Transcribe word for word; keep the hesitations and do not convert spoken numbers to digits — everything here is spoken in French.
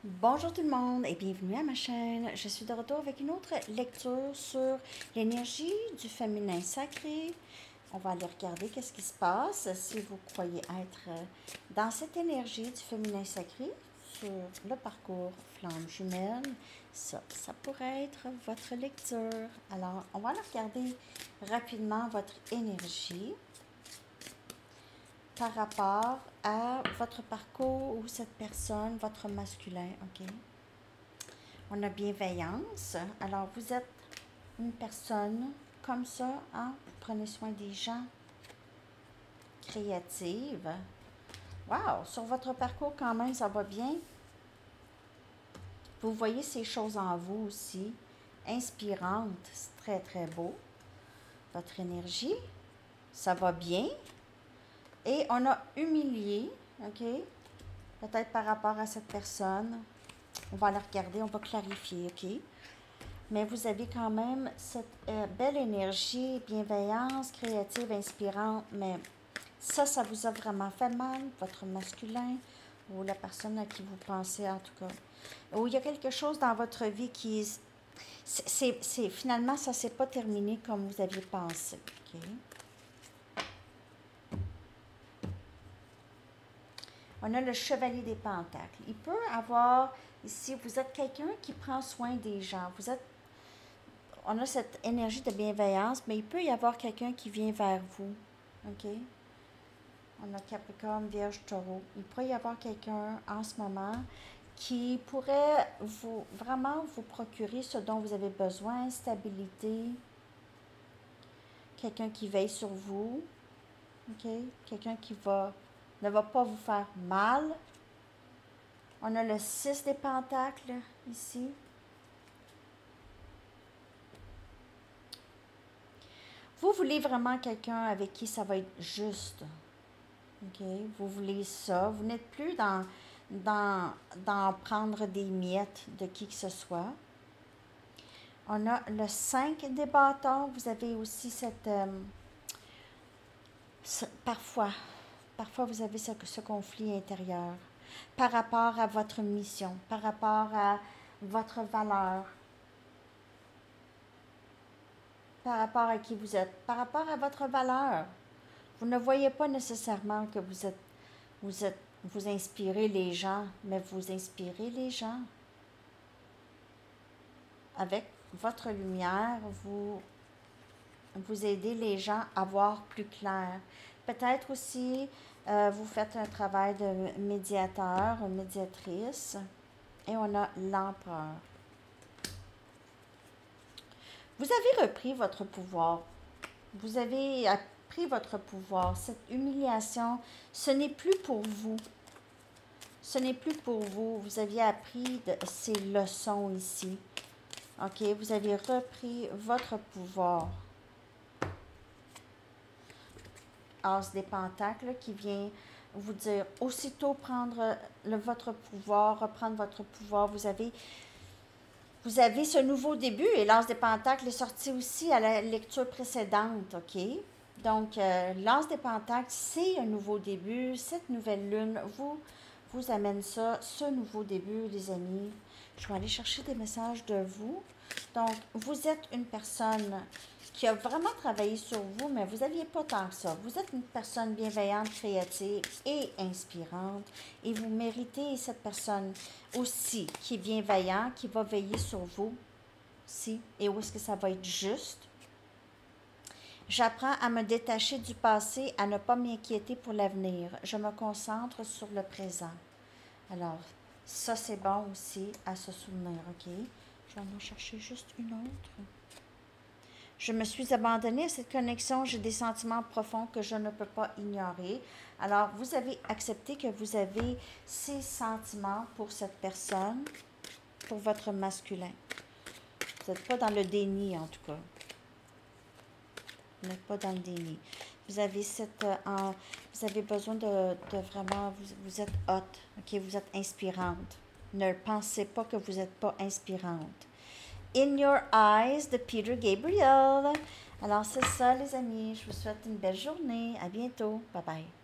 Bonjour tout le monde et bienvenue à ma chaîne. Je suis de retour avec une autre lecture sur l'énergie du féminin sacré. On va aller regarder qu'est-ce qui se passe si vous croyez être dans cette énergie du féminin sacré sur le parcours flamme jumelle. Ça, ça pourrait être votre lecture. Alors, on va aller regarder rapidement votre énergie par rapport à votre parcours ou cette personne, votre masculin, ok? On a bienveillance. Alors, vous êtes une personne comme ça, hein? Vous prenez soin des gens. Créative. Wow! Sur votre parcours, quand même, ça va bien. Vous voyez ces choses en vous aussi. Inspirante. C'est très, très beau. Votre énergie, ça va bien. Et on a humilié, ok? Peut-être par rapport à cette personne. On va la regarder, on va clarifier, ok? Mais vous avez quand même cette euh, belle énergie, bienveillance, créative, inspirante. Mais ça, ça vous a vraiment fait mal, votre masculin ou la personne à qui vous pensez, en tout cas. Ou il y a quelque chose dans votre vie qui... c'est finalement, ça ne s'est pas terminé comme vous aviez pensé, ok? On a le chevalier des pentacles. Il peut avoir, ici, vous êtes quelqu'un qui prend soin des gens. Vous êtes, on a cette énergie de bienveillance, mais il peut y avoir quelqu'un qui vient vers vous. OK? On a Capricorne, Vierge, Taureau. Il pourrait y avoir quelqu'un en ce moment qui pourrait vous vraiment vous procurer ce dont vous avez besoin, stabilité. Quelqu'un qui veille sur vous. OK? Quelqu'un qui va... ne va pas vous faire mal. On a le six des pentacles ici. Vous voulez vraiment quelqu'un avec qui ça va être juste. OK? Vous voulez ça. Vous n'êtes plus dans, dans, dans prendre des miettes de qui que ce soit. On a le cinq des bâtons. Vous avez aussi cette... Euh, ce, parfois, parfois vous avez ce, ce conflit intérieur par rapport à votre mission, par rapport à votre valeur, par rapport à qui vous êtes, par rapport à votre valeur. Vous ne voyez pas nécessairement que vous êtes, vous êtes, vous inspirez les gens, mais vous inspirez les gens. Avec votre lumière, vous, vous aidez les gens à voir plus clair. Peut-être aussi, euh, vous faites un travail de médiateur, une médiatrice. Et on a l'empereur. Vous avez repris votre pouvoir. Vous avez pris votre pouvoir. Cette humiliation, ce n'est plus pour vous. Ce n'est plus pour vous. Vous aviez appris de ces leçons ici. OK? Vous avez repris votre pouvoir. As des pentacles qui vient vous dire aussitôt prendre le, votre pouvoir, reprendre votre pouvoir. Vous avez... Vous avez ce nouveau début, et l'As des Pentacles est sorti aussi à la lecture précédente, OK? Donc, euh, l'As des Pentacles, c'est un nouveau début. Cette nouvelle lune vous, vous amène ça, ce nouveau début, les amis. Je vais aller chercher des messages de vous. Donc, vous êtes une personne qui a vraiment travaillé sur vous, mais vous n'aviez pas tant que ça. Vous êtes une personne bienveillante, créative et inspirante. Et vous méritez cette personne aussi qui est bienveillante, qui va veiller sur vous. Si. Et où est-ce que ça va être juste? J'apprends à me détacher du passé, à ne pas m'inquiéter pour l'avenir. Je me concentre sur le présent. Alors, ça c'est bon aussi à se souvenir, OK? Je vais en chercher juste une autre. Je me suis abandonnée à cette connexion. J'ai des sentiments profonds que je ne peux pas ignorer. Alors, vous avez accepté que vous avez ces sentiments pour cette personne, pour votre masculin. Vous n'êtes pas dans le déni, en tout cas. Vous n'êtes pas dans le déni. Vous avez cette... Euh, en, vous avez besoin de, de vraiment... Vous, vous êtes haute, OK? Vous êtes inspirante. Ne pensez pas que vous n'êtes pas inspirante. In Your Eyes de Peter Gabriel. Alors, c'est ça, les amis. Je vous souhaite une belle journée. À bientôt. Bye bye.